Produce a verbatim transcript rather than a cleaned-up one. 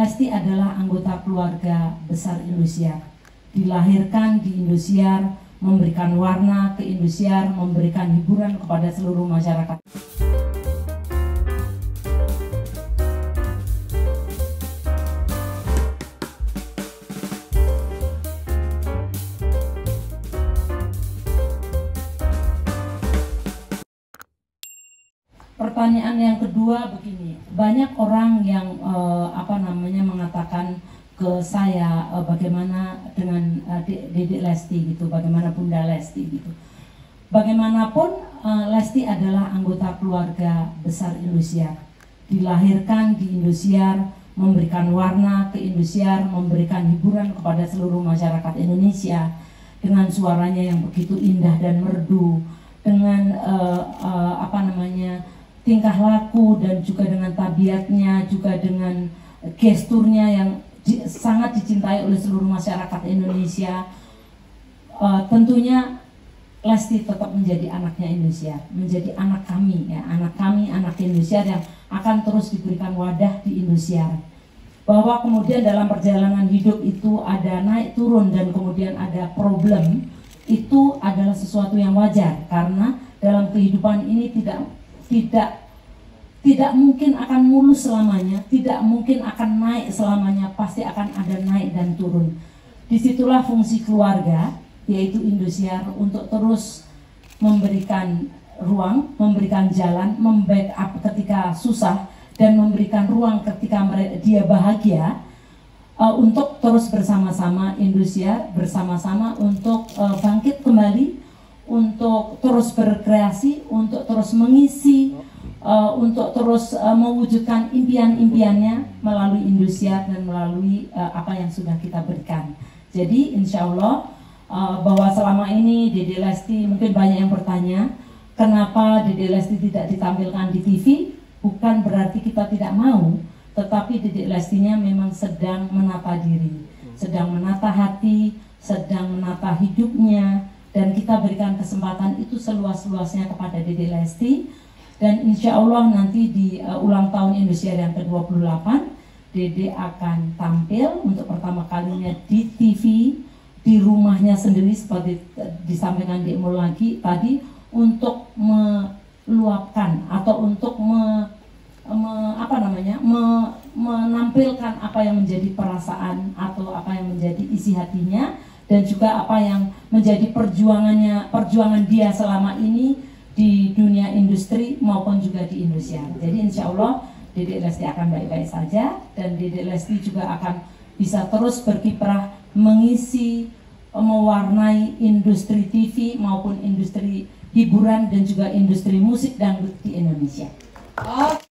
Lesti adalah anggota keluarga besar Indosiar. Dilahirkan di Indosiar, memberikan warna ke Indosiar, memberikan hiburan kepada seluruh masyarakat. Pertanyaan yang kedua begini, banyak orang yang eh, apa namanya mengatakan ke saya eh, bagaimana dengan eh, Dedek Lesti gitu, bagaimana Bunda Lesti gitu. Bagaimanapun eh, Lesti adalah anggota keluarga besar Indosiar. Dilahirkan di Indosiar, memberikan warna ke Indosiar, memberikan hiburan kepada seluruh masyarakat Indonesia dengan suaranya yang begitu indah dan merdu, dengan eh, eh, apa namanya tingkah laku dan juga dengan tabiatnya, juga dengan gesturnya yang di, sangat dicintai oleh seluruh masyarakat Indonesia. Uh, tentunya Lesti tetap menjadi anaknya Indosiar, menjadi anak kami, ya, anak kami, anak Indosiar yang akan terus diberikan wadah di Indosiar. Bahwa kemudian dalam perjalanan hidup itu ada naik turun dan kemudian ada problem, itu adalah sesuatu yang wajar karena dalam kehidupan ini tidak tidak tidak mungkin akan mulus selamanya, tidak mungkin akan naik selamanya, pasti akan ada naik dan turun. Disitulah fungsi keluarga, yaitu Indosiar, untuk terus memberikan ruang, memberikan jalan, membackup ketika susah, dan memberikan ruang ketika dia bahagia, uh, untuk terus bersama-sama Indosiar, bersama-sama untuk uh, bangkit kembali, untuk terus berkreasi, untuk terus mengisi, uh, untuk terus uh, mewujudkan impian-impiannya melalui Indosiar dan melalui uh, apa yang sudah kita berikan. Jadi insya Allah uh, bahwa selama ini Dedek Lesti, mungkin banyak yang bertanya kenapa Dedek Lesti tidak ditampilkan di T V. Bukan berarti kita tidak mau, tetapi Dedek Lestinya memang sedang menata diri, sedang menata hati, sedang menata hidupnya. Dan kita berikan kesempatan itu seluas-luasnya kepada Dedek Lesti. Dan insya Allah nanti di uh, ulang tahun Indosiar yang ke dua puluh delapan, Dedek akan tampil untuk pertama kalinya di T V, di rumahnya sendiri seperti disampaikan di Mul lagi tadi, untuk meluapkan atau untuk me, me, apa namanya, me, menampilkan apa yang menjadi perasaan atau apa yang menjadi isi hatinya, dan juga apa yang menjadi perjuangannya, perjuangan dia selama ini di dunia industri maupun juga di Indosiar. Jadi insya Allah Dedek Lesti akan baik-baik saja, dan Dedek Lesti juga akan bisa terus berkiprah mengisi, mewarnai industri T V maupun industri hiburan dan juga industri musik dangdut di Indonesia. Oh.